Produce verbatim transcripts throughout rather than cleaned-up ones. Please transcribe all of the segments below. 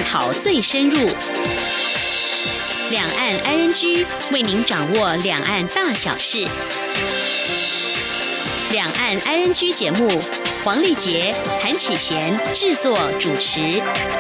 讨最深入，两岸 I N G 为您掌握两岸大小事。两岸 I N G 节目，黄丽杰、韩启贤制作主持。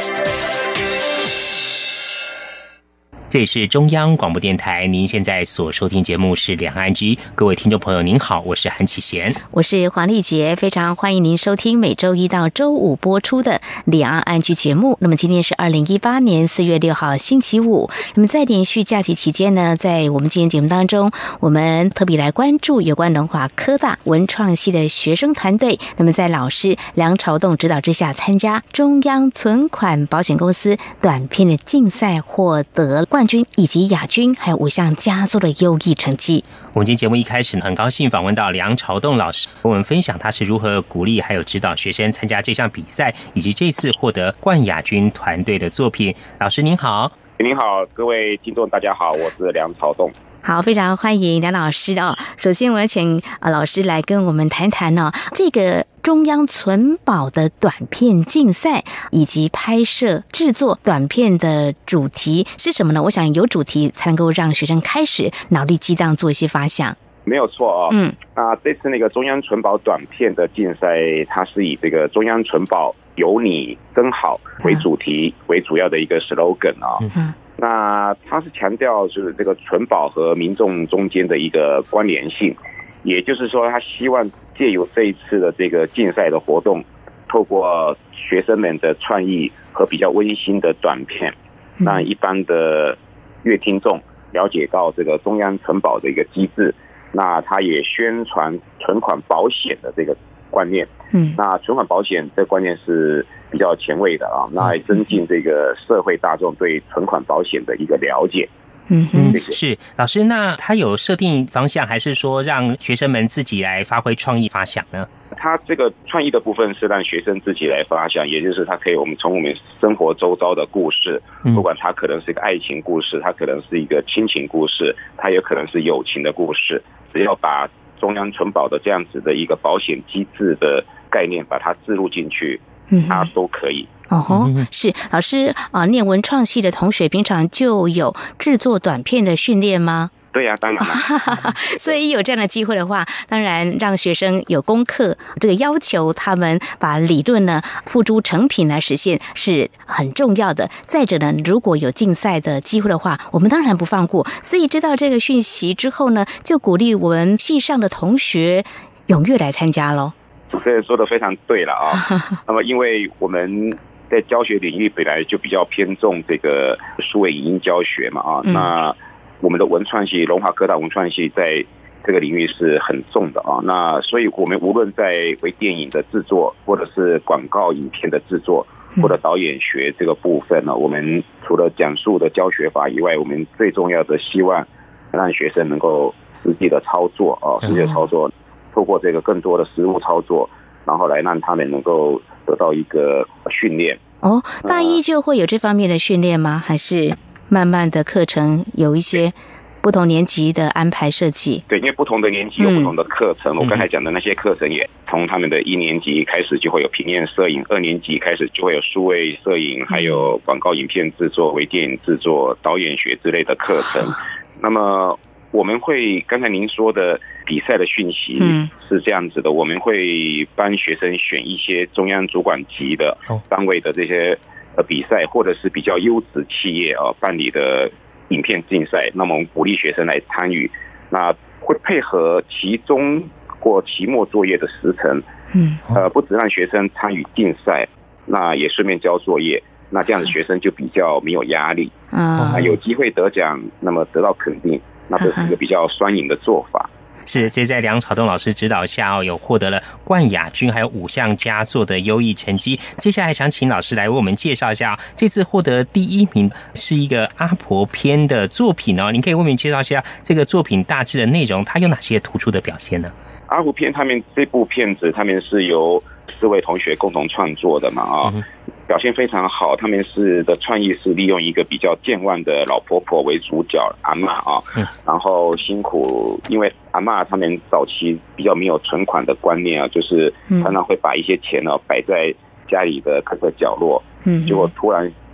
这里是中央广播电台，您现在所收听节目是两岸 I N G。 各位听众朋友您好，我是韩启贤， 我是黄丽杰，非常欢迎您收听每周一到周五播出的两岸 I N G 节目。那么今天是二零一八年四月六号星期五，那么在连续假期期间呢，在我们今天节目当中，我们特别来关注有关龙华科大文创系的学生团队，那么在老师梁朝栋指导之下，参加中央存款保险公司短片的竞赛，获得冠军以及亚军，还有五项佳作的优异成绩。 我们今天节目一开始很高兴访问到梁朝栋老师，跟我们分享他是如何鼓励还有指导学生参加这项比赛，以及这次获得冠亚军团队的作品。老师您好。 您好，各位听众大家好，我是梁朝栋。 好，非常欢迎梁老师哦。首先，我要请老师来跟我们谈谈哦，这个中央存保的短片竞赛以及拍摄制作短片的主题是什么呢？我想有主题才能够让学生开始脑力激荡，做一些发想。 没有错哦。嗯，那这次那个中央存保短片的竞赛，它是以这个中央存保有你真好为主题、嗯、为主要的一个 slogan 啊、哦。嗯。那它是强调就是这个存保和民众中间的一个关联性，也就是说，他希望借由这一次的这个竞赛的活动，透过学生们的创意和比较温馨的短片，让一般的乐听众了解到这个中央存保的一个机制。那他也宣传存款保险的这个观念。嗯，那存款保险这个观念是比较前卫的啊，那来增进这个社会大众对存款保险的一个了解。 嗯哼，是老师，那他有设定方向，还是说让学生们自己来发挥创意发想呢？ 他这个创意的部分是让学生自己来发想，也就是他可以我们从我们生活周遭的故事，不管他可能是一个爱情故事，他可能是一个亲情故事，他也可能是友情的故事，只要把中央存保的这样子的一个保险机制的概念把它置入进去，它都可以。 哦吼，是老师啊，念文创系的同学平常就有制作短片的训练吗？ 对呀、啊，当然了。 所以有这样的机会的话，当然让学生有功课，这个要求他们把理论呢付诸成品来实现是很重要的。再者呢，如果有竞赛的机会的话，我们当然不放过。所以知道这个讯息之后呢，就鼓励我们系上的同学踊跃来参加咯。 主持人说的非常对了啊。那么因为我们在教学领域本来就比较偏重这个数位影音教学嘛啊，嗯、那我们的文创系龙华科大文创系在这个领域是很重的啊，那所以我们无论在微电影的制作，或者是广告影片的制作，或者导演学这个部分呢，我们除了讲述的教学法以外，我们最重要的希望让学生能够实际的操作啊，实际的操作，透过这个更多的实务操作，然后来让他们能够得到一个训练。 哦，大一就会有这方面的训练吗？还是慢慢的课程有一些不同年级的安排设计？ 对，因为不同的年级有不同的课程。嗯、我刚才讲的那些课程也从他们的一年级开始就会有平面摄影，二年级开始就会有数位摄影，还有广告影片制作、微电影制作、导演学之类的课程。嗯、那么我们会刚才您说的比赛的讯息是这样子的，我们会帮学生选一些中央主管级的单位的这些呃比赛，或者是比较优质企业啊办理的影片竞赛，那么我们鼓励学生来参与，那会配合期中或期末作业的时程，嗯，呃，不只让学生参与竞赛，那也顺便交作业，那这样的学生就比较没有压力，啊、嗯，有机会得奖，那么得到肯定，那这是一个比较双赢的做法。 是，这在梁朝栋老师指导下哦，有获得了冠亚军，还有五项佳作的优异成绩。接下来想请老师来为我们介绍一下、哦，这次获得第一名是一个阿婆篇的作品哦。您可以为我们介绍一下这个作品大致的内容，它有哪些突出的表现呢？ 阿婆篇他们这部片子，他们是由四位同学共同创作的嘛啊、嗯，表现非常好。他们是的创意是利用一个比较健忘的老婆婆为主角阿嬷啊，然后辛苦，因为阿嬷他们早期比较没有存款的观念啊，就是常常会把一些钱呢摆在家里的各个角落，嗯，结果突然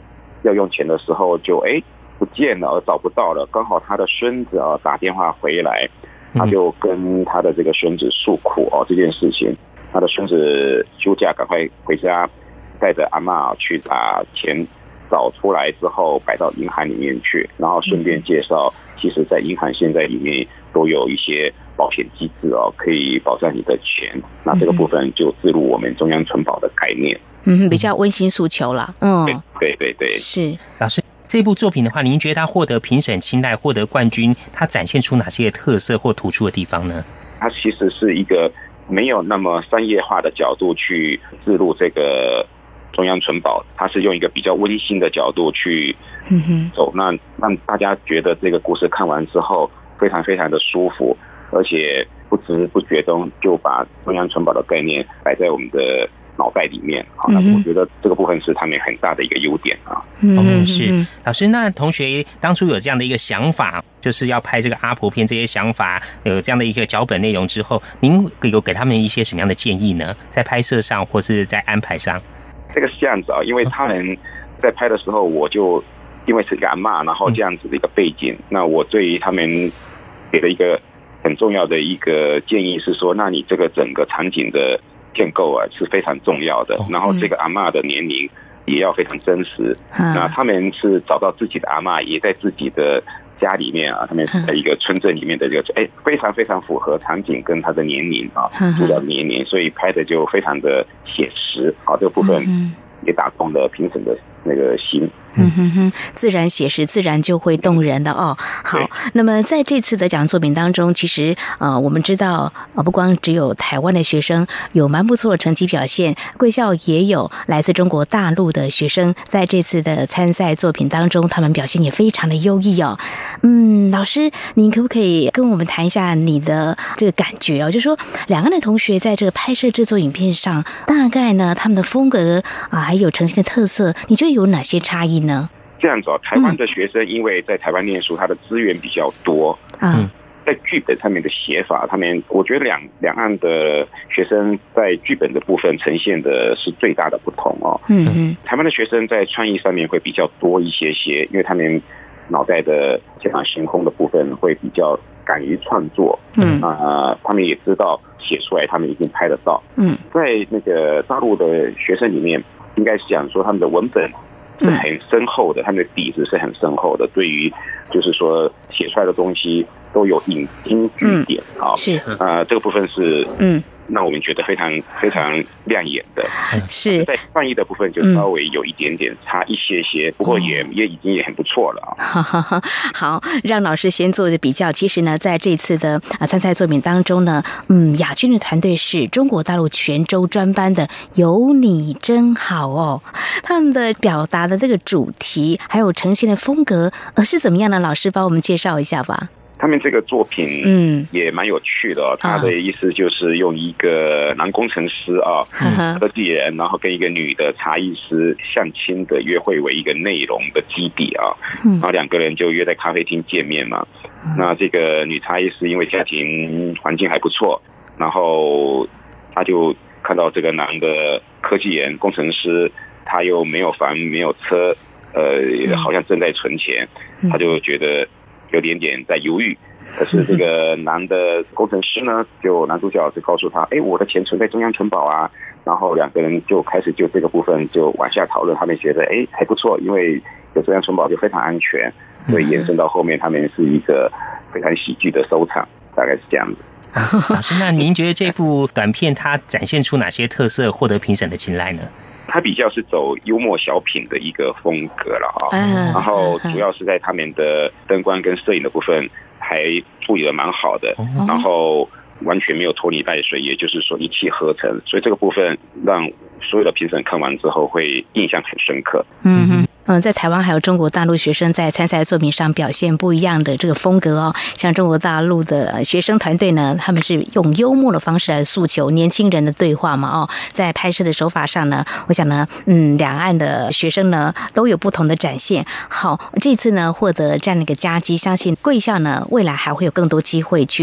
要用钱的时候就哎不见了，而找不到了。刚好他的孙子啊打电话回来，他就跟他的这个孙子诉苦哦这件事情。他的孙子休假赶快回家，带着阿嬷去把钱找出来之后摆到银行里面去，然后顺便介绍，其实在银行现在里面都有一些保险机制哦，可以保障你的钱。那这个部分就置入我们中央存保的概念。 嗯，比较温馨诉求啦。嗯， 对对对对， 是老师。这部作品的话，您觉得它获得评审青睐、获得冠军，它展现出哪些特色或突出的地方呢？ 它其实是一个没有那么商业化的角度去置入这个中央存保，它是用一个比较温馨的角度去走，那让大家觉得这个故事看完之后非常非常的舒服，而且不知不觉中就把中央存保的概念摆在我们的脑袋里面啊，那我觉得这个部分是他们很大的一个优点啊。 嗯，是老师，那同学当初有这样的一个想法，就是要拍这个阿婆片，这些想法有这样的一个脚本内容之后，您有给他们一些什么样的建议呢？在拍摄上或是在安排上？ 这个是这样子啊，因为他们在拍的时候，我就因为是一个阿嬷，然后这样子的一个背景，嗯、那我对于他们给了一个很重要的一个建议是说，那你这个整个场景的建构啊是非常重要的，然后这个阿嬷的年龄也要非常真实。嗯、那他们是找到自己的阿嬷，也在自己的家里面啊，他们在一个村镇里面的这个，哎，非常非常符合场景跟他的年龄啊，主角的年龄，所以拍的就非常的写实。好，这个部分也打动了评审的那个心。 嗯哼哼，自然写实，自然就会动人的哦。好，那么在这次的奖作品当中，其实呃，我们知道呃，不光只有台湾的学生有蛮不错的成绩表现，贵校也有来自中国大陆的学生在这次的参赛作品当中，他们表现也非常的优异哦。嗯，老师，您可不可以跟我们谈一下你的这个感觉哦？就是说，两岸的同学在这个拍摄制作影片上，大概呢他们的风格啊，还有呈现的特色，你觉得有哪些差异呢？ 这样子哦，台湾的学生因为在台湾念书，他的资源比较多，嗯，在剧本上面的写法，他们我觉得两两岸的学生在剧本的部分呈现的是最大的不同哦。嗯嗯，台湾的学生在创意上面会比较多一些些，因为他们脑袋的天马行空的部分会比较敢于创作，嗯啊、呃，他们也知道写出来，他们一定拍得到。嗯，在那个大陆的学生里面，应该是讲说他们的文本是很深厚的，他们的底子是很深厚的，对于就是说写出来的东西都有引经据典啊、嗯，是呃这个部分是嗯。那我们觉得非常非常亮眼的，是在创意的部分就稍微有一点点差一些些，嗯、不过也也已经也很不错了啊。 好，让老师先做的比较。其实呢，在这次的啊参赛作品当中呢，嗯，亚军的团队是中国大陆泉州专班的有你真好哦，他们的表达的这个主题还有呈现的风格，呃是怎么样呢？老师帮我们介绍一下吧。 他们这个作品嗯也蛮有趣的、哦，他的意思就是用一个男工程师啊，科技人，然后跟一个女的茶艺师相亲的约会为一个内容的基底啊，然后两个人就约在咖啡厅见面嘛。那这个女茶艺师因为家庭环境还不错，然后他就看到这个男的科技人工程师，他又没有房没有车，呃，好像正在存钱，他就觉得有点点在犹豫，可是这个男的工程师呢，就男主角就告诉他，哎，我的钱存在中央存保啊，然后两个人就开始就这个部分就往下讨论，他们觉得哎还不错，因为有中央存保就非常安全，所以延伸到后面他们是一个非常喜剧的收场，大概是这样子。 老师，那您觉得这部短片它展现出哪些特色，获得评审的青睐呢？ 它比较是走幽默小品的一个风格了啊，然后主要是在他们的灯光跟摄影的部分还处理的蛮好的，然后完全没有拖泥带水，也就是说一气呵成，所以这个部分让所有的评审看完之后会印象很深刻。嗯哼。 嗯，在台湾还有中国大陆学生在参赛作品上表现不一样的这个风格哦。像中国大陆的学生团队呢，他们是用幽默的方式来诉求年轻人的对话嘛哦。在拍摄的手法上呢，我想呢，嗯，两岸的学生呢都有不同的展现。好，这次呢获得这样的一个佳绩，相信贵校呢未来还会有更多机会去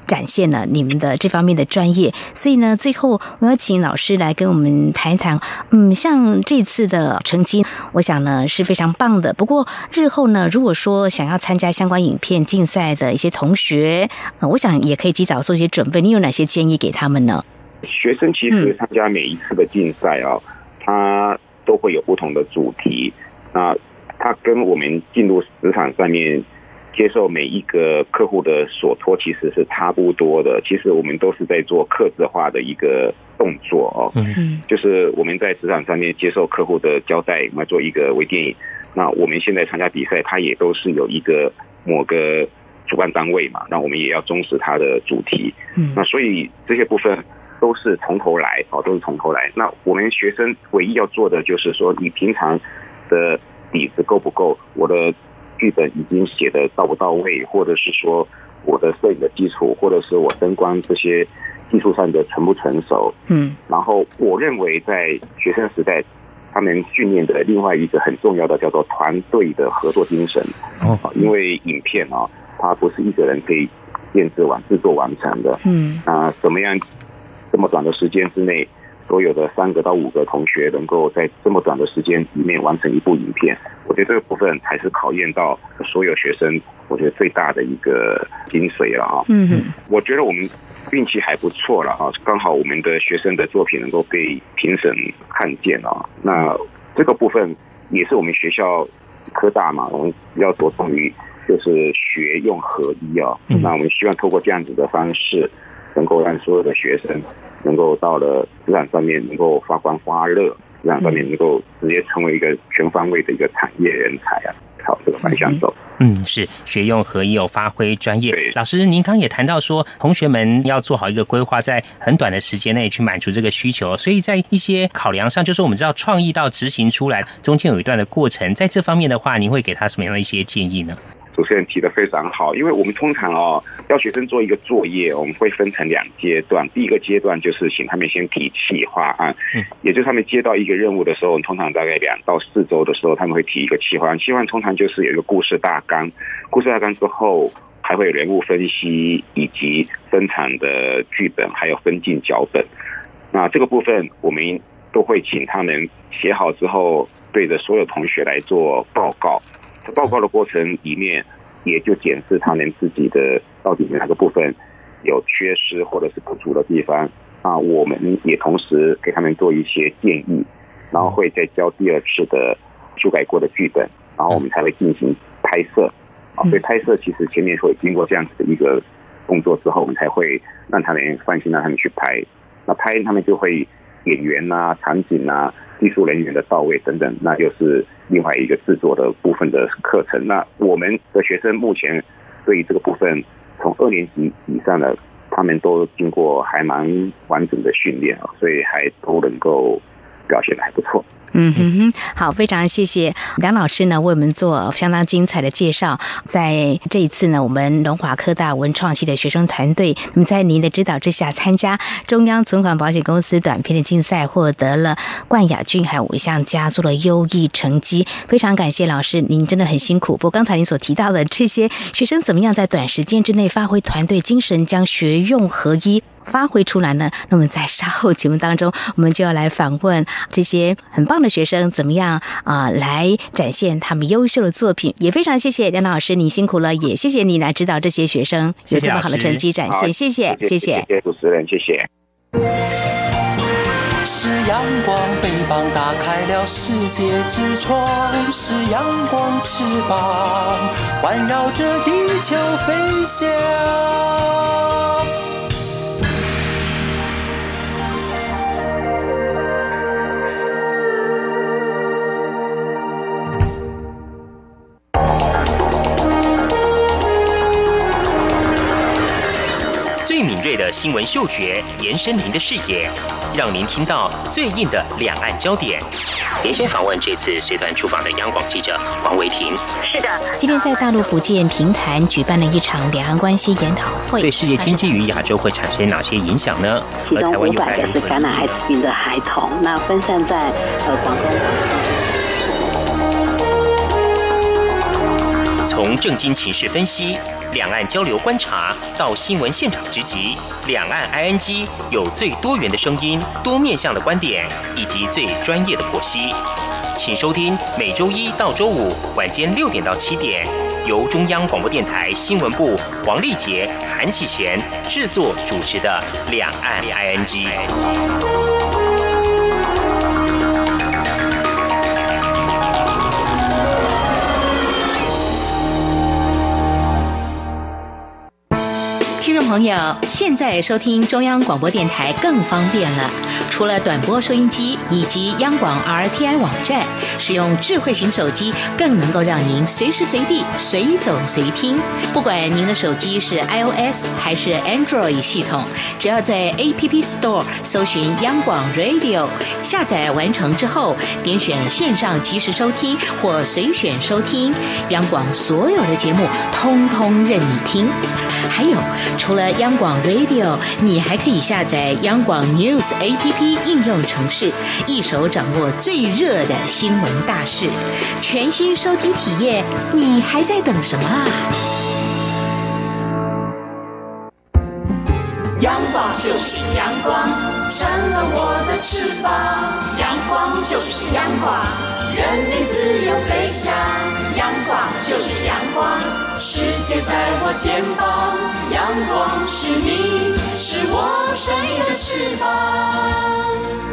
展现了你们的这方面的专业。所以呢，最后我要请老师来跟我们谈一谈，嗯，像这次的成绩，我想呢是非常棒的。不过日后呢，如果说想要参加相关影片竞赛的一些同学，呃，我想也可以及早做一些准备。你有哪些建议给他们呢？ 学生其实参加每一次的竞赛啊，他都会有不同的主题。那他跟我们进入职场上面接受每一个客户的所托其实是差不多的。其实我们都是在做客制化的一个动作哦，嗯，就是我们在职场上面接受客户的交代，我们做一个微电影。那我们现在参加比赛，它也都是有一个某个主办单位嘛，那我们也要忠实它的主题。嗯，那所以这些部分都是从头来哦，都是从头来。那我们学生唯一要做的就是说，你平常的底子够不够？我的剧本已经写的到不到位，或者是说我的摄影的基础，或者是我灯光这些技术上的成不成熟？嗯，然后我认为在学生时代，他们训练的另外一个很重要的叫做团队的合作精神。哦，因为影片啊，它不是一个人可以建制完制作完成的。嗯，啊，怎么样这么短的时间之内，所有的三个到五个同学能够在这么短的时间里面完成一部影片，我觉得这个部分才是考验到所有学生，我觉得最大的一个精髓了啊。嗯，我觉得我们运气还不错了啊，刚好我们的学生的作品能够被评审看见啊。那这个部分也是我们学校科大嘛，我们比较着重于就是学用合一啊。那我们希望透过这样子的方式，能够让所有的学生能够到了职场上面能够发光发热，职场上面能够直接成为一个全方位的一个产业人才啊，朝这个方向走。 嗯，是学用合一，有发挥专业。老师，您刚也谈到说，同学们要做好一个规划，在很短的时间内去满足这个需求，所以在一些考量上，就是我们知道创意到执行出来，中间有一段的过程，在这方面的话，您会给他什么样的一些建议呢？ 主持人提得非常好，因为我们通常哦要学生做一个作业，我们会分成两阶段。第一个阶段就是请他们先提企划案，嗯，也就是他们接到一个任务的时候，通常大概两到四周的时候，他们会提一个企划案。企划案通常就是有一个故事大纲，故事大纲之后还会有人物分析以及生产的剧本，还有分镜脚本。那这个部分我们都会请他们写好之后，对着所有同学来做报告。报告的过程里面，也就检视他们自己的到底哪个部分有缺失或者是不足的地方。那我们也同时给他们做一些建议，然后会再交第二次的修改过的剧本，然后我们才会进行拍摄。啊，所以拍摄其实前面会经过这样子的一个动作之后，我们才会让他们放心让他们去拍。那拍他们就会演员啊、场景啊、技术人员的到位等等，那就是另外一个制作的部分的课程。那我们的学生目前对于这个部分，从二年级以上的，他们都经过还蛮完整的训练啊，所以还都能够表现得还不错。 嗯哼哼，好，非常谢谢梁老师呢为我们做相当精彩的介绍。在这一次呢，我们龙华科大文创系的学生团队，那么在您的指导之下，参加中央存款保险公司短片的竞赛，获得了冠亚军还有五项佳作的优异成绩。非常感谢老师，您真的很辛苦。不过刚才您所提到的这些学生怎么样在短时间之内发挥团队精神，将学用合一发挥出来呢？那么在稍后节目当中，我们就要来访问这些很棒的学生怎么样啊、呃，来展现他们优秀的作品。也非常谢谢梁老师，你辛苦了，也谢谢你来指导这些学生有这么好的成绩展现。谢谢，谢谢， 谢谢主持人，谢谢。 是阳光，翅膀打开了世界之窗；是阳光，翅膀环绕着地球飞翔。 最敏锐的新闻嗅觉，延伸您的视野，让您听到最硬的两岸焦点。连线访问这次随团出访的央广记者王维婷。 是的，今天在大陆福建平潭举办了一场两岸关系研讨会， 对世界经济与亚洲会产生哪些影响呢？ 其中五百个是感染艾滋病的孩童，那分散在呃广东。 从政经情势分析、 两岸交流观察到新闻现场直击，两岸 I N G 有最多元的声音、多面向的观点以及最专业的剖析。请收听每周一到周五晚间六点到七点，由中央广播电台新闻部黄丽杰、韩启贤制作主持的《两岸 I N G》。 听众朋友，现在收听中央广播电台更方便了。除了短波收音机以及央广 R T I 网站，使用智慧型手机更能够让您随时随地随走随听。不管您的手机是 iOS 还是 Android 系统，只要在 A P P Store 搜寻央广 Radio， 下载完成之后，点选线上即时收听或随选收听，央广所有的节目通通任你听。还有，除了央广 Radio， 你还可以下载央广 News A P P 应用程式，一手掌握最热的新闻大事。全新收听体验，你还在等什么啊？ 阳光就是阳光，成了我的翅膀。阳光就是阳光，人民自由飞翔。阳光就是阳光，世界在我肩膀。阳光是你，是我生命的翅膀。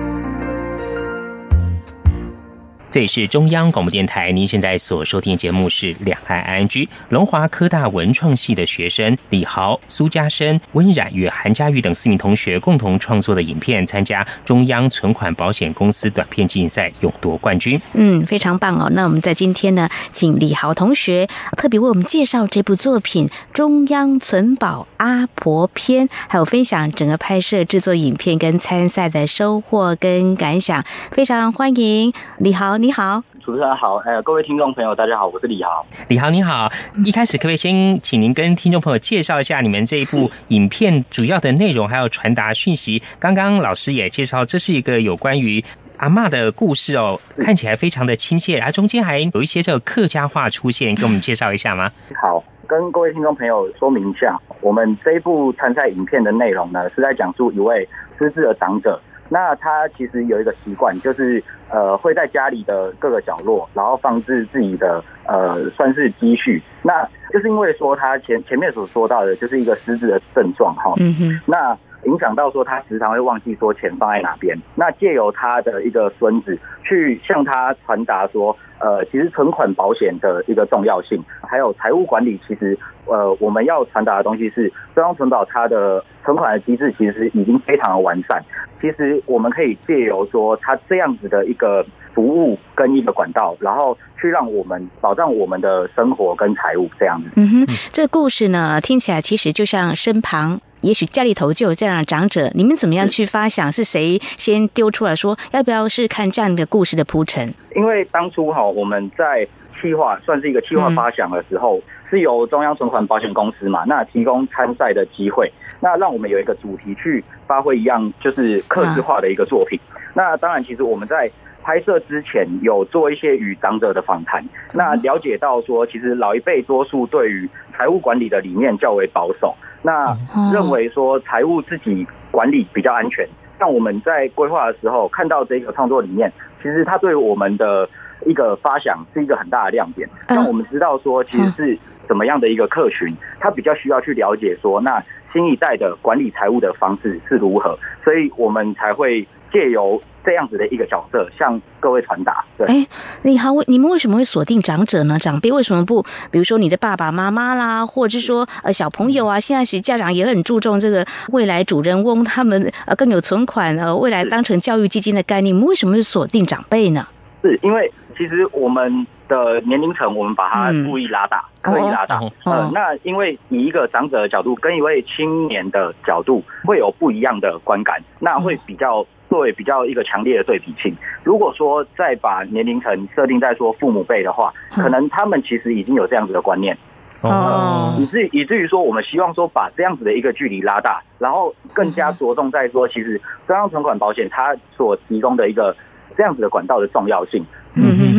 这里是中央广播电台，您现在所收听的节目是两岸 I N G。 龙华科大文创系的学生李豪、苏家生、温冉与韩佳玉等四名同学共同创作的影片，参加中央存款保险公司短片竞赛，勇夺冠军。 嗯，非常棒哦。那我们在今天呢，请李豪同学特别为我们介绍这部作品《中央存保阿婆篇》，还有分享整个拍摄制作影片跟参赛的收获跟感想。非常欢迎李豪。你好， 主持人好，呃，各位听众朋友，大家好，我是李豪。 李豪你好，一开始可不可以先请您跟听众朋友介绍一下你们这一部影片主要的内容，还有传达讯息？刚刚老师也介绍，这是一个有关于阿嬷的故事哦，看起来非常的亲切，啊，中间还有一些这个客家话出现，跟我们介绍一下吗？ 好，跟各位听众朋友说明一下，我们这一部参赛影片的内容呢，是在讲述一位失智的长者。那他其实有一个习惯，就是呃会在家里的各个角落，然后放置自己的呃算是积蓄。那就是因为说他前前面所说到的，就是一个失智的症状哈。嗯哼。那影响到说他时常会忘记说钱放在哪边。那借由他的一个孙子去向他传达说，呃，其实存款保险的一个重要性，还有财务管理，其实呃我们要传达的东西是中央存保它的存款的机制其实已经非常的完善。其实我们可以借由说它这样子的一个服务跟一个管道，然后去让我们保障我们的生活跟财务这样子。 嗯哼，这个故事呢，听起来其实就像身旁也许家里头就有这样的长者，你们怎么样去发想？是谁先丢出来说要不要是看这样的故事的铺陈？ 因为当初哈我们在企划算是一个企划发想的时候，嗯、是由中央存款保险公司嘛，那提供参赛的机会，那让我们有一个主题去发挥一样就是客制化的一个作品。啊、那当然，其实我们在拍摄之前有做一些与长者的访谈，那了解到说，其实老一辈多数对于财务管理的理念较为保守，那认为说财务自己管理比较安全。像我们在规划的时候看到这个创作理念，其实它对我们的一个发想是一个很大的亮点，让我们知道说其实是怎么样的一个客群，他比较需要去了解说那新一代的管理财务的方式是如何，所以我们才会借由这样子的一个角色向各位传达。对， 哎，你好，你们为什么会锁定长者呢？长辈为什么不，比如说你的爸爸妈妈啦，或者是说呃小朋友啊？现在其实家长也很注重这个未来主人翁，他们呃更有存款，呃未来当成教育基金的概念，你们为什么是锁定长辈呢？ 是因为其实我们的年龄层，我们把它故意拉大，刻意拉大。 哦呃，那因为以一个长者的角度跟一位青年的角度会有不一样的观感，那会比较对比较一个强烈的对比性。如果说再把年龄层设定在说父母辈的话，可能他们其实已经有这样子的观念。哦，以至于以至于说，我们希望说把这样子的一个距离拉大，然后更加着重在说，其实中央存款保险它所提供的一个这样子的管道的重要性。 嗯嗯嗯，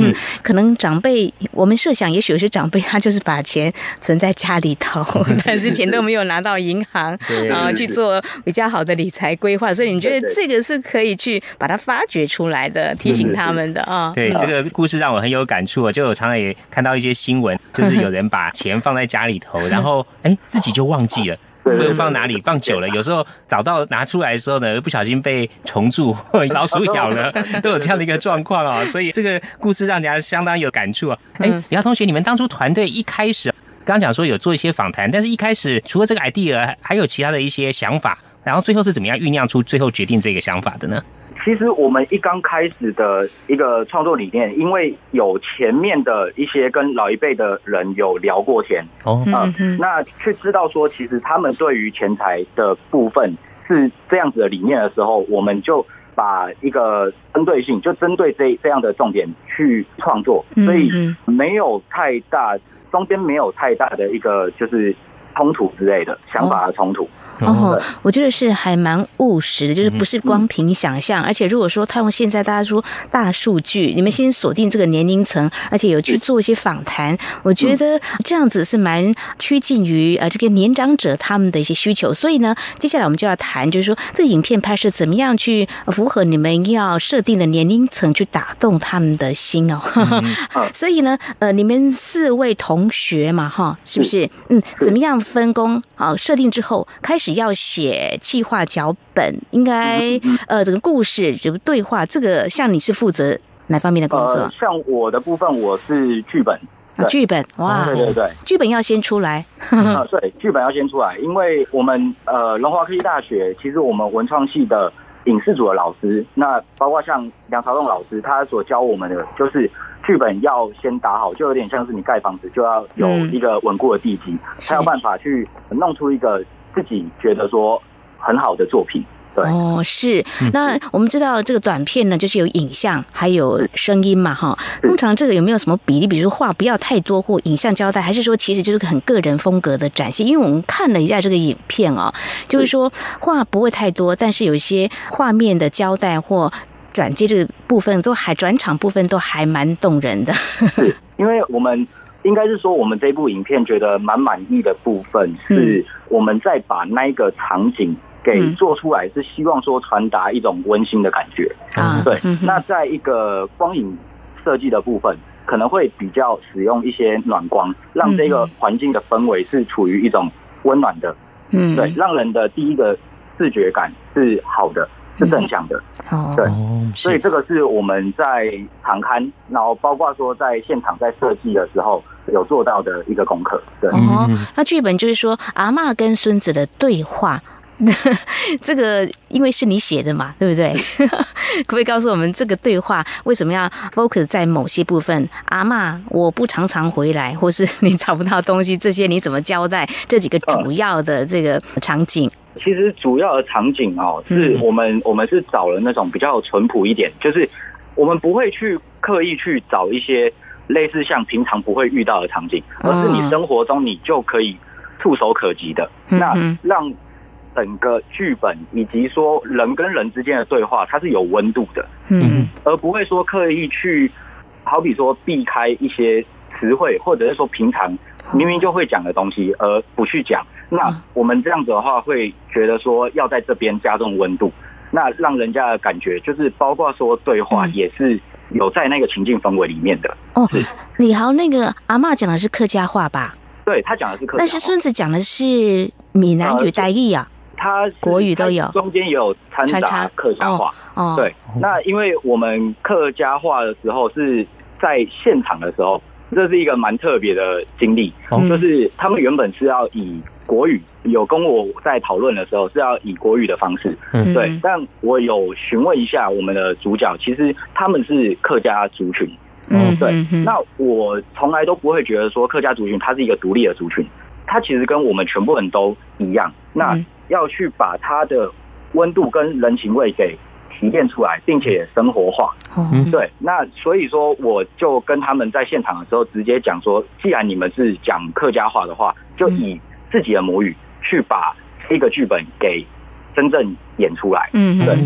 可能长辈，我们设想，也许有些长辈他就是把钱存在家里头，但是钱都没有拿到银行，然后去做比较好的理财规划。所以你觉得这个是可以去把它发掘出来的，提醒他们的啊？ 对，这个故事让我很有感触。就我常常也看到一些新闻，就是有人把钱放在家里头，然后哎自己就忘记了。不用放哪里，放久了，有时候找到拿出来的时候呢，不小心被虫蛀或老鼠咬了，都有这样的一个状况啊。所以这个故事让人家相当有感触啊。哎，李豪同学，你们当初团队一开始刚刚讲说有做一些访谈，但是一开始除了这个 idea， 还有其他的一些想法，然后最后是怎么样酝酿出最后决定这个想法的呢？ 其实我们一刚开始的一个创作理念，因为有前面的一些跟老一辈的人有聊过天，哦，呃、那去知道说，其实他们对于钱财的部分是这样子的理念的时候，我们就把一个针对性，就针对这这样的重点去创作，所以没有太大，中间没有太大的一个就是冲突之类的想法的冲突。 哦，我觉得是还蛮务实的，就是不是光凭想象，而且如果说他用现在大家说大数据，你们先锁定这个年龄层，而且有去做一些访谈，我觉得这样子是蛮趋近于呃这个年长者他们的一些需求。所以呢，接下来我们就要谈，就是说这个影片拍摄怎么样去符合你们要设定的年龄层，去打动他们的心哦。所以呢，呃，你们四位同学嘛，哈，是不是？嗯，怎么样分工？好，设定之后开始。要写企划脚本，应该呃，这个故事这个对话，这个像你是负责哪方面的工作？ 呃、像我的部分，我是剧本。 啊，剧本哇， 对对对， 剧本要先出来。 啊，对，剧本要先出来，因为我们呃，龙华科技大学，其实我们文创系的影视组的老师，那包括像梁朝栋老师，他所教我们的就是剧本要先打好，就有点像是你盖房子就要有一个稳固的地基，才有办法去弄出一个自己觉得说很好的作品。对哦，是。那我们知道这个短片呢，就是有影像还有声音嘛，哈。通常这个有没有什么比例？比如说话不要太多，或影像交代，还是说其实就是个很个人风格的展现？因为我们看了一下这个影片哦，就是说话不会太多，但是有一些画面的交代或转接这个部分都还转场部分都还蛮动人的。 是因为我们应该是说，我们这部影片觉得蛮满意的部分是我们在把那一个场景给做出来，是希望说传达一种温馨的感觉。嗯，对。那在一个光影设计的部分，可能会比较使用一些暖光，让这个环境的氛围是处于一种温暖的。嗯，对，让人的第一个视觉感是好的。是正向的，哦，对，所以这个是我们在场刊，然后包括说在现场在设计的时候有做到的一个功课。对， 哦，那剧本就是说阿嬷跟孙子的对话，这个因为是你写的嘛，对不对？可不可以告诉我们这个对话为什么要 focus 在某些部分？阿嬷，我不常常回来，或是你找不到东西，这些你怎么交代？这几个主要的这个场景。 其实主要的场景哦，是我们我们是找了那种比较淳朴一点，就是我们不会去刻意去找一些类似像平常不会遇到的场景，而是你生活中你就可以触手可及的。那让整个剧本以及说人跟人之间的对话，它是有温度的，嗯，而不会说刻意去，好比说避开一些词汇，或者是说平常明明就会讲的东西而不去讲。那我们这样子的话，会觉得说要在这边加重温度，那让人家的感觉就是包括说对话也是有在那个情境氛围里面的。 哦，李豪那个阿嬷讲的是客家话吧？ 对，他讲的是客家话， 但是孙子讲的是闽南语、台语啊， 他国语都有， 中间也有掺杂客家话。哦，对，那因为我们客家话的时候是在现场的时候，这是一个蛮特别的经历，嗯，就是他们原本是要以国语，有跟我在讨论的时候是要以国语的方式，嗯，对，但我有询问一下我们的主角，其实他们是客家族群，嗯，对，那我从来都不会觉得说客家族群它是一个独立的族群，它其实跟我们全部人都一样，那要去把它的温度跟人情味给提炼出来，并且也生活化。嗯，对，那所以说我就跟他们在现场的时候直接讲说，既然你们是讲客家话的话，就以自己的母语去把这个剧本给真正演出来。嗯，对。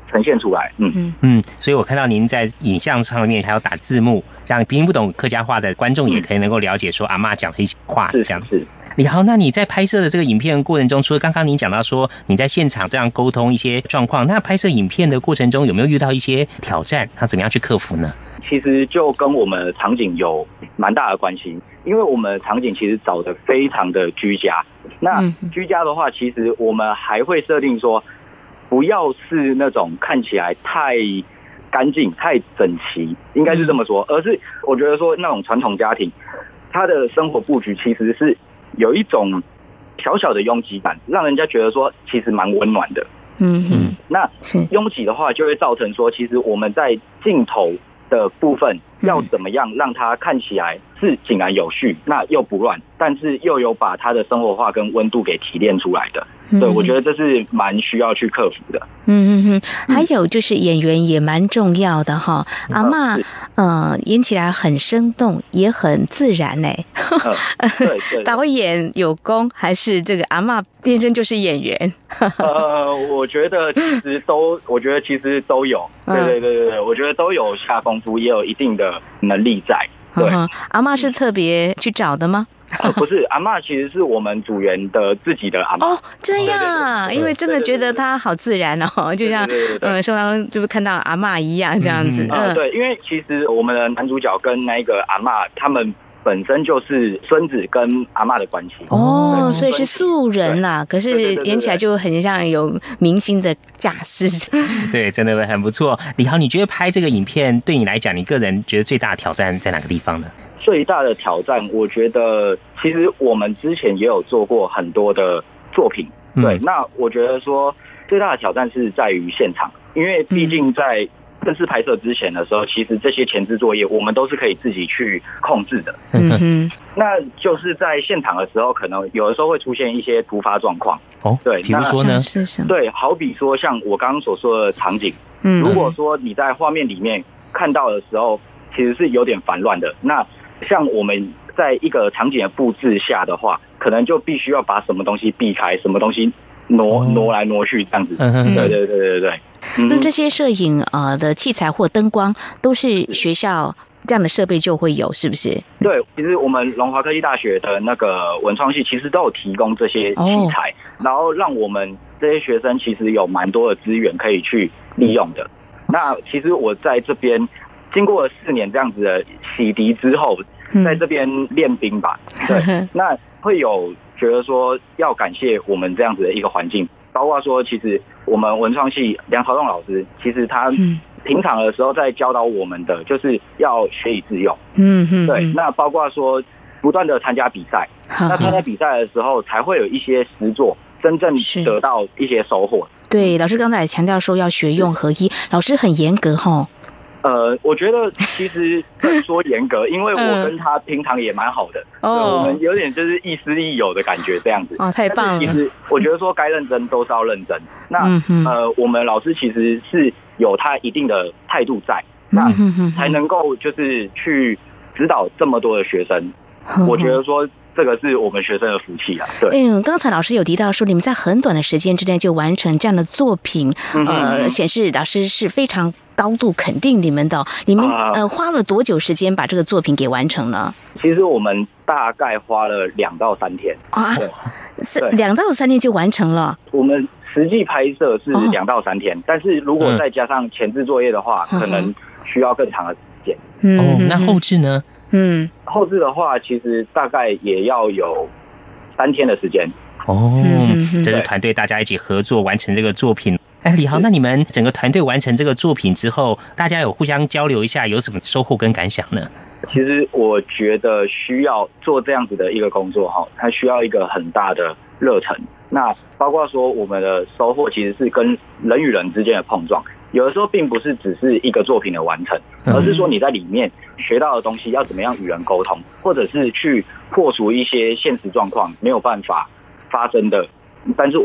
呈现出来。嗯嗯嗯，所以我看到您在影像上面还有打字幕，让听不懂客家话的观众也可以能够了解说阿嬷讲的一些话，这样是。 李豪，那你在拍摄的这个影片过程中，除了刚刚您讲到说你在现场这样沟通一些状况，那拍摄影片的过程中有没有遇到一些挑战？那怎么样去克服呢？ 其实就跟我们的场景有蛮大的关系，因为我们的场景其实找的非常的居家。那居家的话，其实我们还会设定说，不要是那种看起来太干净、太整齐，应该是这么说，而是我觉得说那种传统家庭，他的生活布局其实是有一种小小的拥挤感，让人家觉得说其实蛮温暖的。 嗯嗯， 那拥挤的话，就会造成说，其实我们在镜头的部分要怎么样让它看起来是井然有序，那又不乱，但是又有把它的生活化跟温度给提炼出来的。对，我觉得这是蛮需要去克服的。 嗯嗯嗯，还有就是演员也蛮重要的哈。阿嬷呃演起来很生动，也很自然嘞。 嗯、对对， 导演有功还是这个阿嬷天生就是演员？ 呃，我觉得其实都，我觉得其实都有。对对对对对，我觉得都有下功夫，也有一定的能力在。对， 嗯、阿嬷是特别去找的吗？ 呃、不是，阿嬷其实是我们组员的自己的阿嬷。 哦，这样，因为真的觉得她好自然哦，就像呃，生活当中就是看到阿嬷一样这样子。 嗯，呃、对，因为其实我们的男主角跟那个阿嬷他们本身就是孙子跟阿嬷的关系。 哦，所以是素人啦，可是演起来就很像有明星的架势。 对，真的很不错。李豪，你觉得拍这个影片对你来讲，你个人觉得最大的挑战在哪个地方呢？ 最大的挑战，我觉得其实我们之前也有做过很多的作品，对。嗯、那我觉得说最大的挑战是在于现场，因为毕竟在正式拍摄之前的时候，其实这些前置作业我们都是可以自己去控制的。嗯哼。那就是在现场的时候，可能有的时候会出现一些突发状况。 哦，对，比如说呢？ 是什么？ 对，好比说像我刚刚所说的场景，嗯，如果说你在画面里面看到的时候，其实是有点烦乱的。那像我们在一个场景的布置下的话，可能就必须要把什么东西避开，什么东西挪挪来挪去这样子。嗯、对对对对对。 嗯、那这些摄影呃的器材或灯光都是学校这样的设备就会有，是不是？ 对，其实我们龙华科技大学的那个文创系其实都有提供这些器材，哦、然后让我们这些学生其实有蛮多的资源可以去利用的。那其实我在这边。经过了四年这样子的洗涤之后，在这边练兵吧，对，那会有觉得说要感谢我们这样子的一个环境，包括说其实我们文创系梁朝栋老师，其实他平常的时候在教导我们的就是要学以致用，嗯嗯，对，那包括说不断的参加比赛，那参加比赛的时候才会有一些实作，真正得到一些收获。 对，老师刚才也强调说要学用合一，老师很严格齁。 呃，我觉得其实说严格，因为我跟他平常也蛮好的，哦，我们有点就是亦师亦友的感觉这样子。 哦，太棒了！ 其实我觉得说该认真都是要认真。那、嗯、呃，我们老师其实是有他一定的态度在，那才能够就是去指导这么多的学生。嗯、我觉得说。这个是我们学生的福气啊！对， 嗯，刚才老师有提到说，你们在很短的时间之内就完成这样的作品，嗯、呃，显示老师是非常高度肯定你们的。你们、呃、呃花了多久时间把这个作品给完成了？ 其实我们大概花了两到三天啊， 是两到三天就完成了。 我们实际拍摄是两到三天，哦、但是如果再加上前置作业的话，嗯、可能需要更长的时间。 嗯、哦，那后置呢？ 嗯，后置的话，其实大概也要有三天的时间。 哦，这是团队大家一起合作完成这个作品。哎，李豪，那你们整个团队完成这个作品之后，大家有互相交流一下，有什么收获跟感想呢？ 其实我觉得需要做这样子的一个工作哈，它需要一个很大的热忱。那包括说我们的收获其实是跟人与人之间的碰撞。有的时候并不是只是一个作品的完成，而是说你在里面学到的东西要怎么样与人沟通，或者是去破除一些现实状况没有办法发生的，但是我们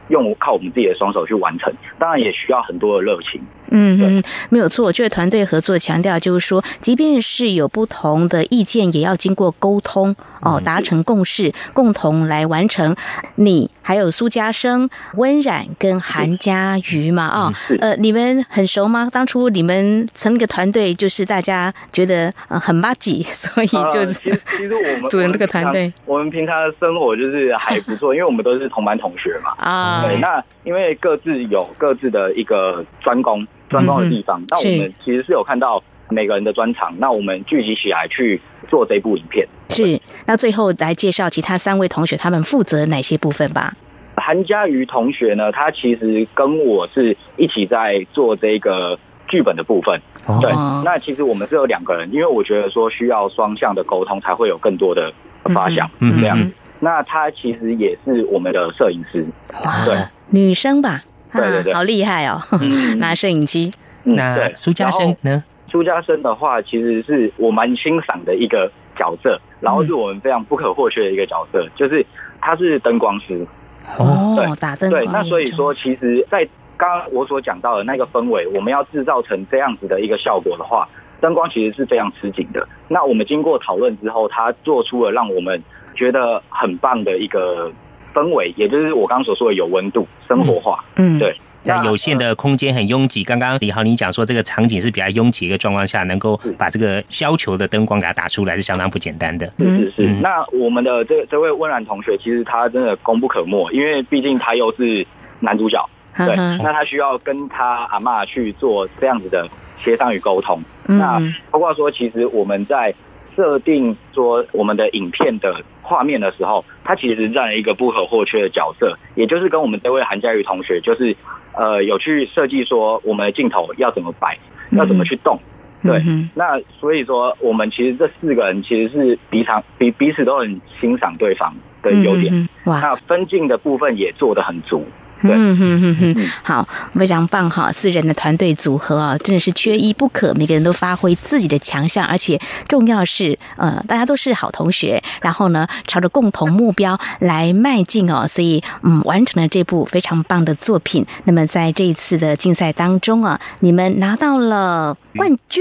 用靠我们自己的双手去完成，当然也需要很多的热情。 嗯嗯，没有错。我觉得团队合作强调就是说，即便是有不同的意见，也要经过沟通哦，达成共识，共同来完成。你还有苏家生、温冉跟韩家瑜嘛？啊、哦，呃，你们很熟吗？当初你们成立个团队，就是大家觉得呃很麻吉，所以就、呃、 其实其实我们组成这个团队。 我们平常的生活就是还不错，因为我们都是同班同学嘛。啊，对，那因为各自有各自的一个专攻。专攻的地方，那、嗯、我们其实是有看到每个人的专长，那我们聚集起来去做这部影片。 是，那最后来介绍其他三位同学他们负责哪些部分吧。 韩家瑜同学呢，他其实跟我是一起在做这个剧本的部分。哦、对，那其实我们是有两个人，因为我觉得说需要双向的沟通，才会有更多的发想。嗯，这样。嗯、那他其实也是我们的摄影师。对， 女生吧。 对对对， 好厉害哦！嗯、拿摄影机。 那苏家生呢？ 苏家生的话，其实是我蛮欣赏的一个角色，然后是我们非常不可或缺的一个角色，就是他是灯光师。 哦，打灯光。 对，那所以说，其实，在刚刚我所讲到的那个氛围，我们要制造成这样子的一个效果的话，灯光其实是非常吃紧的。那我们经过讨论之后，他做出了让我们觉得很棒的一个氛围，也就是我刚刚所说的有温度、生活化。嗯，对。 在有限的空间很拥挤，刚刚李豪你讲说这个场景是比较拥挤的一个状况下，能够把这个要求的灯光给它打出来是相当不简单的。 是是是。嗯、那我们的这这位温冉同学，其实他真的功不可没，因为毕竟他又是男主角，对，那他需要跟他阿嬷去做这样子的协商与沟通。嗯、那包括说，其实我们在设定说我们的影片的画面的时候，他其实占了一个不可或缺的角色，也就是跟我们这位韩家瑜同学，就是呃有去设计说我们的镜头要怎么摆，要怎么去动。对，那所以说我们其实这四个人其实是彼常彼彼此都很欣赏对方的优点，那分镜的部分也做得很足。 嗯哼哼哼，好，非常棒哈！四人的团队组合啊，真的是缺一不可，每个人都发挥自己的强项，而且重要是，呃，大家都是好同学，然后呢，朝着共同目标来迈进哦，所以嗯，完成了这部非常棒的作品。那么在这一次的竞赛当中啊，你们拿到了冠军，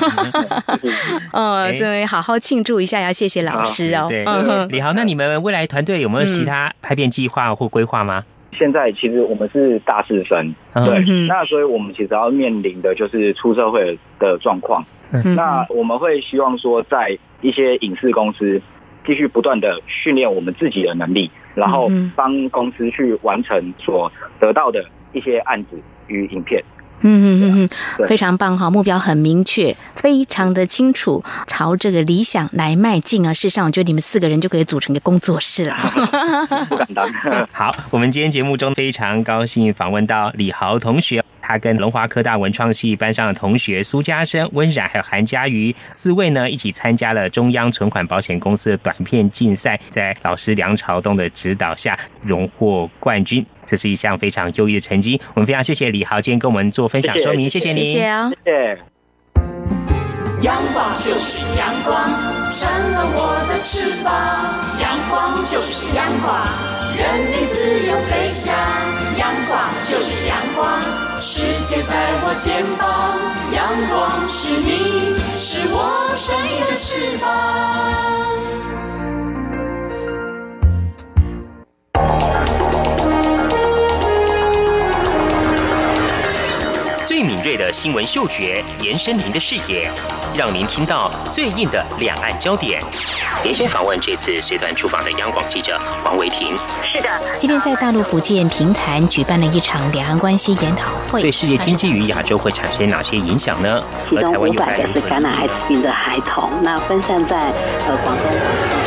哦，对，好好庆祝一下，要谢谢老师哦。 对，李豪，那你们未来团队有没有其他拍片计划或规划吗？ 现在其实我们是大四生，对，嗯、那所以我们其实要面临的就是出社会的状况。嗯、那我们会希望说，在一些影视公司继续不断的训练我们自己的能力，然后帮公司去完成所得到的一些案子与影片。 嗯嗯嗯，非常棒哈，目标很明确，非常的清楚，朝这个理想来迈进啊！事实上，我觉得你们四个人就可以组成一个工作室了。 不敢当。 好，我们今天节目中非常高兴访问到李豪同学，他跟龙华科大文创系班上的同学苏家生、温冉还有韩家瑜四位呢，一起参加了中央存款保险公司的短片竞赛，在老师梁朝东的指导下荣获冠军。这是一项非常优异的成绩，我们非常谢谢李豪今天跟我们做分享说明，谢谢您， 谢谢哦， 谢谢。 阳光就是阳光，扇了我的翅膀，阳光就是阳光，人民自由飞翔。阳光就是阳光，世界在我肩膀，阳光是你，是我生命的翅膀。 最敏锐的新闻嗅觉，延伸您的视野，让您听到最硬的两岸焦点。连线访问这次随团出访的央广记者王维婷。 是的，今天在大陆福建平潭举办了一场两岸关系研讨会， 对世界经济与亚洲会产生哪些影响呢？ 其中五百个是感染艾滋病的孩童，那分散在呃广东。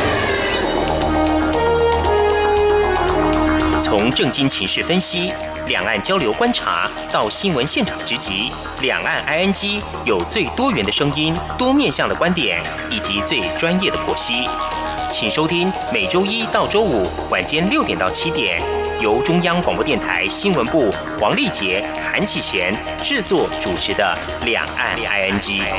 从政经情势分析、两岸交流观察到新闻现场直击，两岸 I N G 有最多元的声音、多面向的观点以及最专业的剖析。请收听每周一到周五晚间六点到七点，由中央广播电台新闻部黄丽杰、韩启贤制作主持的《两岸 I N G》。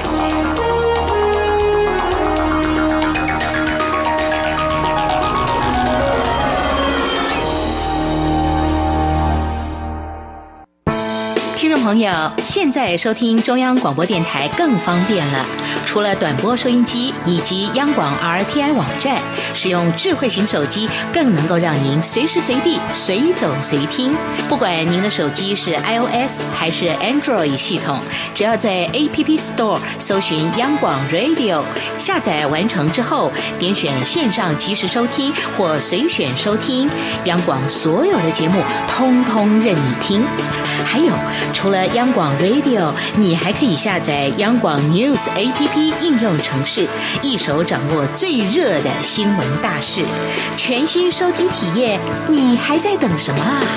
朋友，现在收听中央广播电台更方便了。除了短波收音机以及央广 R T I 网站，使用智慧型手机更能够让您随时随地随走随听。不管您的手机是 iOS 还是 Android 系统，只要在 A P P Store 搜寻央广 Radio， 下载完成之后，点选线上即时收听或随选收听，央广所有的节目通通任你听。还有，除了央广 Radio， 你还可以下载央广 News A P P 应用程式，一手掌握最热的新闻大事。全新收听体验，你还在等什么啊？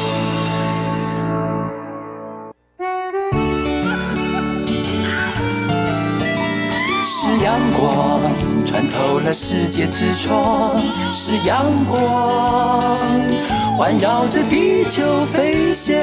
是阳光穿透了世界之窗，是阳光环绕着地球飞翔。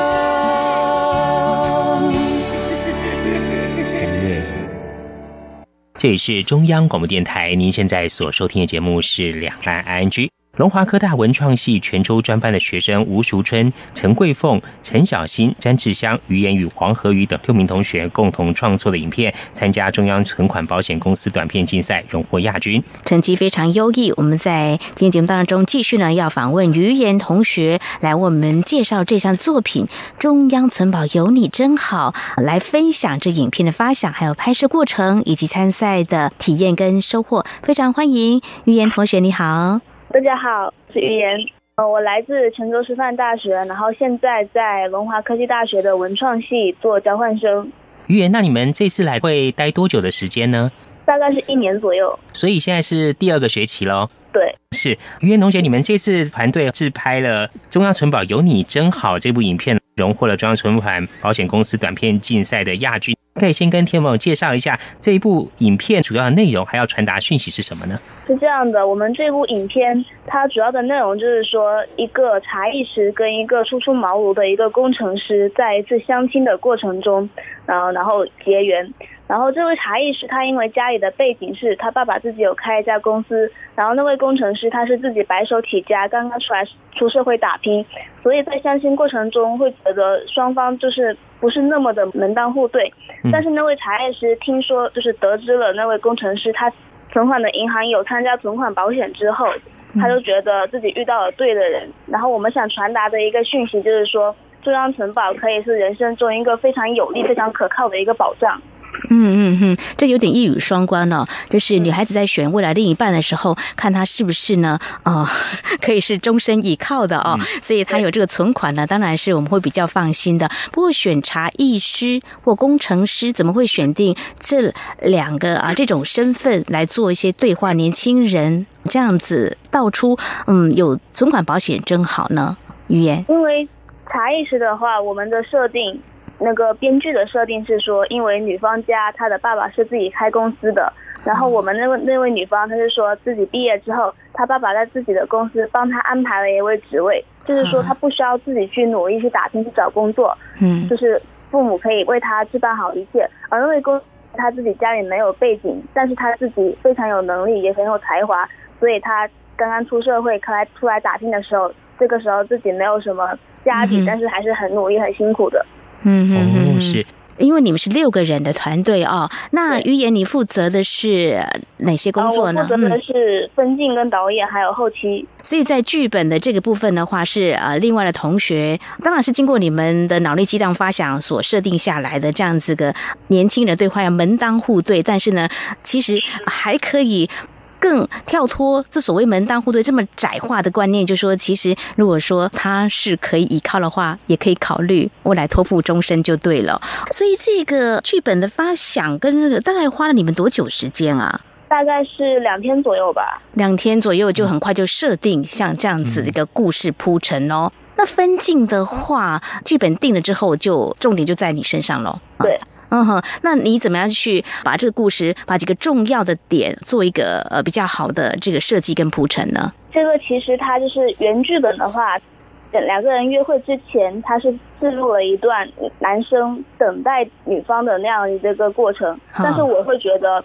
这里是中央广播电台，您现在所收听的节目是两岸 I N G。龙华科大文创系泉州专班的学生吴淑春、陈桂凤、陈小欣、詹志香、于言与黄和瑜等六名同学共同创作的影片，参加中央存款保险公司短片竞赛，荣获亚军， 成绩非常优异。我们在今天节目当中继续呢，要访问于言同学来为我们介绍这项作品《中央存保有你真好》，来分享这影片的发想、还有拍摄过程以及参赛的体验跟收获。非常欢迎于言同学，你好。 大家好，我是于言，呃，我来自泉州师范大学，然后现在在龙华科技大学的文创系做交换生。 于言，那你们这次来会待多久的时间呢？ 大概是一年左右。 所以现在是第二个学期咯。 对， 是于言同学，你们这次团队自拍了《中央存保有你真好》这部影片，荣获了中央存款保险公司短片竞赛的亚军。可以先跟听众朋友介绍一下这一部影片主要的内容，还要传达讯息是什么呢？ 是这样的，我们这部影片它主要的内容就是说，一个茶艺师跟一个初出茅庐的一个工程师在一次相亲的过程中，然后然后结缘。然后这位茶艺师他因为家里的背景是他爸爸自己有开一家公司，然后那位工程师他是自己白手起家，刚刚出来出社会打拼，所以在相亲过程中会觉得双方就是不是那么的门当户对。但是那位茶艺师听说就是得知了那位工程师他存款的银行有参加存款保险之后，他就觉得自己遇到了对的人。然后我们想传达的一个讯息就是说，中央存保可以是人生中一个非常有利非常可靠的一个保障。 嗯嗯嗯，这有点一语双关哦。就是女孩子在选未来另一半的时候，看他是不是呢，哦，可以是终身依靠的哦。所以他有这个存款呢，当然是我们会比较放心的。不过选茶艺师或工程师，怎么会选定这两个啊这种身份来做一些对话？年轻人这样子道出，嗯，有存款保险真好呢？于言， 因为茶艺师的话，我们的设定。那个编剧的设定是说，因为女方家她的爸爸是自己开公司的，然后我们那位那位女方她是说自己毕业之后，她爸爸在自己的公司帮她安排了一位职位，就是说她不需要自己去努力去打拼去找工作，嗯，就是父母可以为她置办好一切。而那位公她自己家里没有背景，但是她自己非常有能力也很有才华，所以她刚刚出社会，来出来打拼的时候，这个时候自己没有什么家底，嗯，但是还是很努力很辛苦的。 嗯嗯哦，是， 因为你们是六个人的团队哦。那于言，你负责的是哪些工作呢？ 我负责的是分镜跟导演，还有后期。 所以在剧本的这个部分的话，是呃另外的同学，当然是经过你们的脑力激荡发想所设定下来的这样子个年轻人对话要门当户对，但是呢，其实还可以。更跳脱这所谓门当户对这么窄化的观念，就是说其实如果说他是可以依靠的话，也可以考虑未来托付终身就对了。所以这个剧本的发想跟这个大概花了你们多久时间啊？ 大概是两天左右吧。两天左右就很快就设定像这样子的一个故事铺陈哦。那分镜的话，剧本定了之后，就重点就在你身上咯。 对。 嗯哼，那你怎么样去把这个故事，把几个重要的点做一个呃比较好的这个设计跟铺陈呢？ 这个其实它就是原剧本的话，两个人约会之前，他是置入了一段男生等待女方的那样的一个过程，但是我会觉得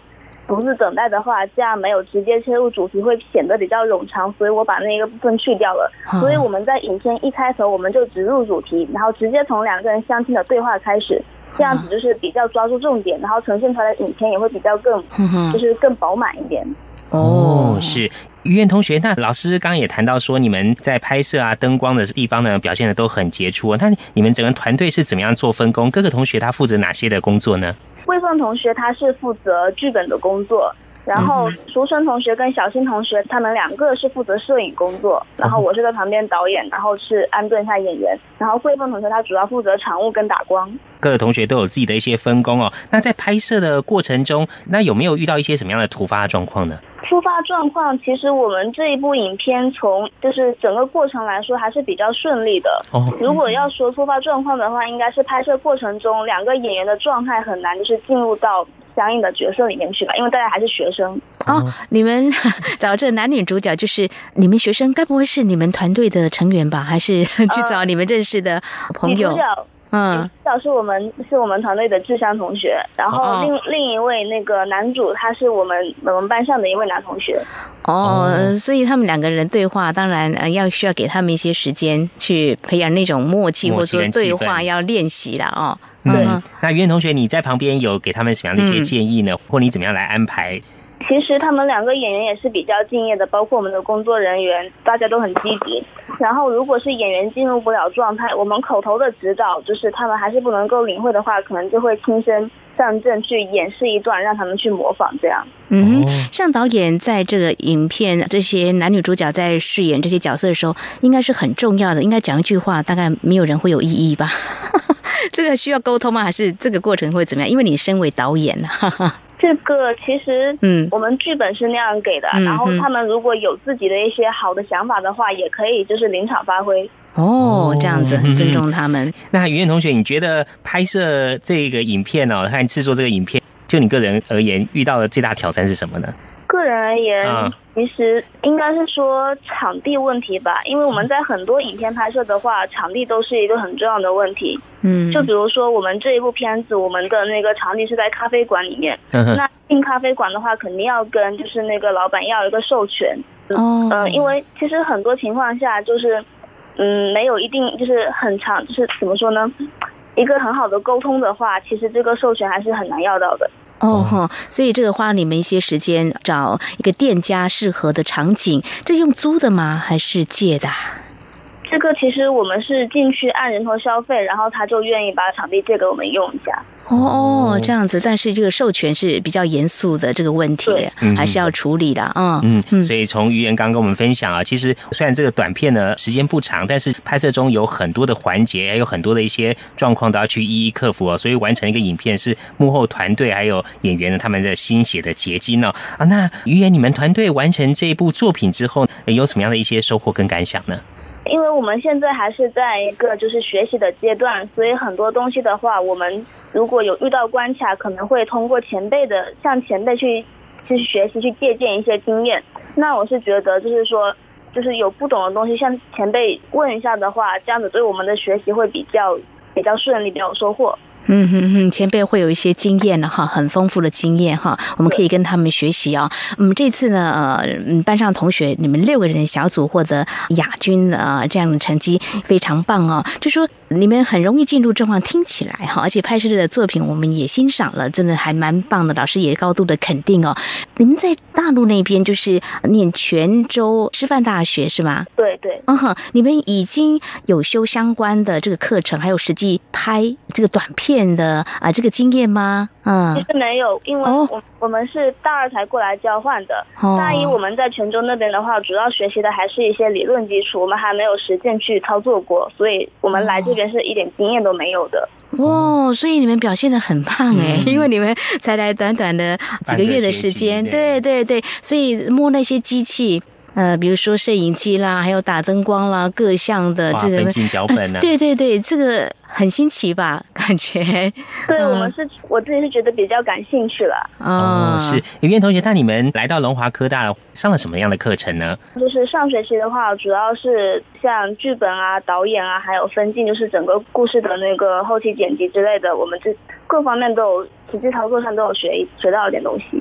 独自等待的话，这样没有直接切入主题会显得比较冗长，所以我把那个部分去掉了。 嗯、 所以我们在影片一开头我们就直入主题，然后直接从两个人相亲的对话开始，这样子就是比较抓住重点，然后呈现出来的影片也会比较更， 嗯、 就是更饱满一点。 哦，是于晏同学，那老师刚刚也谈到说，你们在拍摄啊、灯光的地方呢，表现的都很杰出。那你们整个团队是怎么样做分工？各个同学他负责哪些的工作呢？ 魏凤同学他是负责剧本的工作，然后淑春同学跟小新同学他们两个是负责摄影工作，然后我是在旁边导演，然后是安顿一下演员，然后魏凤同学他主要负责场务跟打光。 各个同学都有自己的一些分工哦。那在拍摄的过程中，那有没有遇到一些什么样的突发状况呢？ 突发状况，其实我们这一部影片从就是整个过程来说还是比较顺利的。 哦， 如果要说突发状况的话，应该是拍摄过程中两个演员的状态很难，就是进入到相应的角色里面去吧，因为大家还是学生。 哦，你们找这男女主角，就是你们学生，该不会是你们团队的成员吧？还是去找你们认识的朋友？ 呃嗯，主角是我们是我们团队的志香同学，然后另、哦、另一位那个男主他是我们我们班上的一位男同学。 哦，所以他们两个人对话，当然呃要需要给他们一些时间去培养那种默契，或者说对话要练习啦哦。 对，嗯、那于晏同学你在旁边有给他们什么样的一些建议呢？嗯、或你怎么样来安排？ 其实他们两个演员也是比较敬业的，包括我们的工作人员，大家都很积极。然后如果是演员进入不了状态，我们口头的指导，就是他们还是不能够领会的话，可能就会亲身上阵去演示一段，让他们去模仿这样。 嗯，像导演在这个影片这些男女主角在饰演这些角色的时候，应该是很重要的，应该讲一句话，大概没有人会有异议吧？这个需要沟通吗？还是这个过程会怎么样？因为你身为导演了。 这个其实，嗯，我们剧本是那样给的，嗯、然后他们如果有自己的一些好的想法的话，也可以就是临场发挥。 哦，这样子很尊重他们。嗯、 那于晏同学，你觉得拍摄这个影片哦，和制作这个影片，就你个人而言，遇到的最大挑战是什么呢？ 个人而言，啊、其实应该是说场地问题吧，因为我们在很多影片拍摄的话，场地都是一个很重要的问题。嗯，就比如说我们这一部片子，我们的那个场地是在咖啡馆里面，嗯、那进咖啡馆的话，肯定要跟就是那个老板要有一个授权。哦，嗯、呃，因为其实很多情况下就是，嗯，没有一定就是很长，就是怎么说呢？一个很好的沟通的话，其实这个授权还是很难要到的。 哦，所以这个花你们一些时间找一个店家适合的场景，这用租的吗？还是借的？ 这个其实我们是进去按人头消费，然后他就愿意把场地借给我们用一下。 哦，这样子，但是这个授权是比较严肃的这个问题，还是要处理的。嗯嗯，所以从于晏刚跟我们分享啊，其实虽然这个短片呢时间不长，但是拍摄中有很多的环节，还有很多的一些状况都要去一一克服哦。所以完成一个影片是幕后团队还有演员呢他们的心血的结晶哦。啊，那于晏，你们团队完成这一部作品之后，有什么样的一些收获跟感想呢？ 因为我们现在还是在一个就是学习的阶段，所以很多东西的话，我们如果有遇到关卡，可能会通过前辈的向前辈去去学习，去借鉴一些经验。那我是觉得就是说，就是有不懂的东西向前辈问一下的话，这样子对我们的学习会比较比较顺利，比较有收获。 嗯哼哼，前辈会有一些经验了哈，很丰富的经验哈，我们可以跟他们学习啊。嗯，这次呢，呃，班上同学你们六个人小组获得亚军呃这样的成绩非常棒哦。就说你们很容易进入状况，听起来哈，而且拍摄的作品我们也欣赏了，真的还蛮棒的，老师也高度的肯定哦。你们在大陆那边就是念泉州师范大学是吗？ 对对。 嗯哼，你们已经有修相关的这个课程，还有实际拍这个短片的啊，这个经验吗？嗯， 其实没有，因为我、哦、我们是大二才过来交换的。哦、大一我们在泉州那边的话，主要学习的还是一些理论基础，我们还没有实践去操作过，所以我们来这边是一点经验都没有的。 哦，所以你们表现得很棒哎、嗯，因为你们才来短短的几个月的时间，对对对，所以摸那些机器。呃，比如说摄影机啦，还有打灯光啦，各项的这个分镜脚本啊， 对对对，这个很新奇吧？感觉。 对、嗯、我们是，我自己是觉得比较感兴趣了。 哦，是于晏同学，那你们来到龙华科大上了什么样的课程呢？ 就是上学期的话，主要是像剧本啊、导演啊，还有分镜，就是整个故事的那个后期剪辑之类的，我们这各方面都有，实际操作上都有学学到一点东西。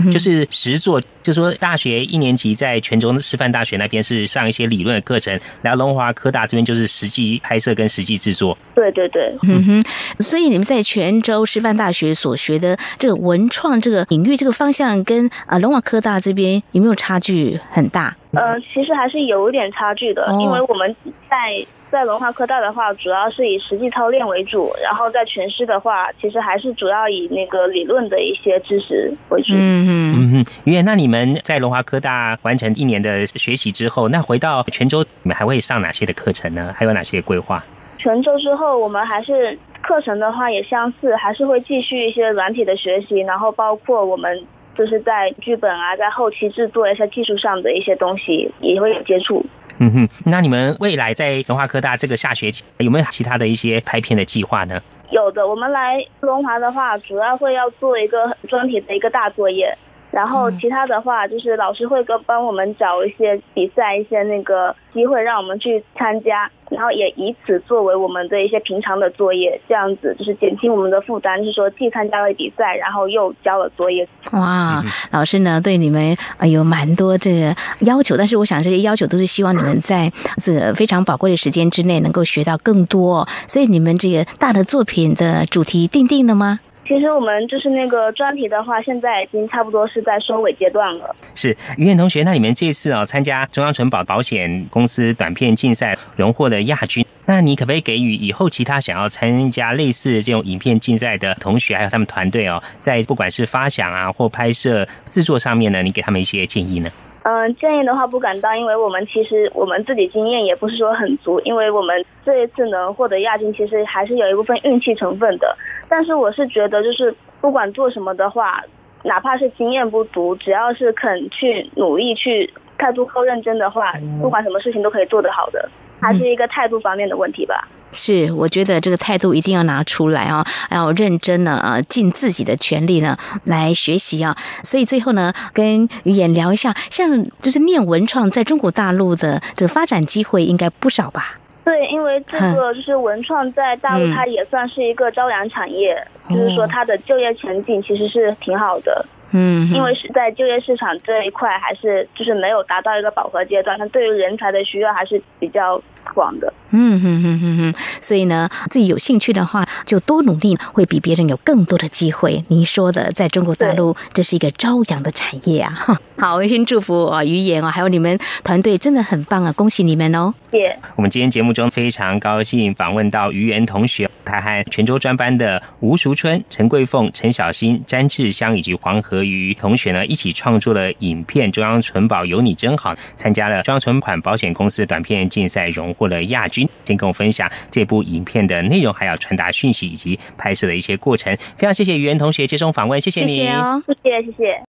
就是实作，就说大学一年级在泉州师范大学那边是上一些理论的课程，然后龙华科大这边就是实际拍摄跟实际制作。 对对对， 嗯哼。所以你们在泉州师范大学所学的这个文创这个领域这个方向，跟啊龙华科大这边有没有差距很大？ 呃，其实还是有一点差距的，哦、因为我们在在文化科大的话，主要是以实际操练为主，然后在全师的话，其实还是主要以那个理论的一些知识为主。 嗯嗯嗯哼，于燕，那你们在龙华科大完成一年的学习之后，那回到泉州，你们还会上哪些的课程呢？还有哪些规划？ 泉州之后，我们还是课程的话也相似，还是会继续一些软体的学习，然后包括我们就是在剧本啊，在后期制作一些技术上的一些东西也会有接触。 嗯哼，那你们未来在龙华科大这个下学期有没有其他的一些拍片的计划呢？ 有的，我们来龙华的话，主要会要做一个专题的一个大作业，然后其他的话就是老师会跟帮我们找一些比赛、一些那个机会让我们去参加，然后也以此作为我们的一些平常的作业，这样子就是减轻我们的负担，就是说既参加了比赛，然后又交了作业。 哇，老师呢对你们有蛮多这个要求，但是我想这些要求都是希望你们在这个非常宝贵的时间之内能够学到更多，所以你们这个大的作品的主题定定了吗？ 其实我们就是那个专题的话，现在已经差不多是在收尾阶段了。 是于燕同学，那你们这次哦参加中央存保保险公司短片竞赛荣获的亚军，那你可不可以给予以后其他想要参加类似这种影片竞赛的同学，还有他们团队哦，在不管是发想啊或拍摄制作上面呢，你给他们一些建议呢？ 嗯，建议的话不敢当，因为我们其实我们自己经验也不是说很足，因为我们这一次能获得亚军，其实还是有一部分运气成分的。但是我是觉得，就是不管做什么的话，哪怕是经验不足，只要是肯去努力、去态度够认真的话，不管什么事情都可以做得好的，还是一个态度方面的问题吧。 是，我觉得这个态度一定要拿出来啊，要认真呢啊，尽自己的全力呢来学习啊。所以最后呢，跟于燕聊一下，像就是念文创在中国大陆的这个发展机会应该不少吧？ 对，因为这个就是文创在大陆，它也算是一个朝阳产业，嗯、就是说它的就业前景其实是挺好的。 嗯， 因为是在就业市场这一块还是就是没有达到一个饱和阶段，它对于人才的需要还是比较广的。 嗯哼哼哼哼，所以呢，自己有兴趣的话，就多努力，会比别人有更多的机会。您说的，在中国大陆，这是一个朝阳的产业啊！好，我先祝福啊，于燕啊，还有你们团队真的很棒啊，恭喜你们哦！ 谢谢。 我们今天节目中非常高兴访问到于燕同学，他和泉州专班的吴淑春、陈桂凤、陈小新、詹志香以及黄和瑜同学呢，一起创作了影片《中央存保有你真好》，参加了中央存款保险公司短片竞赛，荣获了亚军。先跟我分享这部影片的内容，还有传达讯息以及拍摄的一些过程。非常谢谢于燕同学接受访问，谢谢你， 谢谢哦， 谢谢谢谢。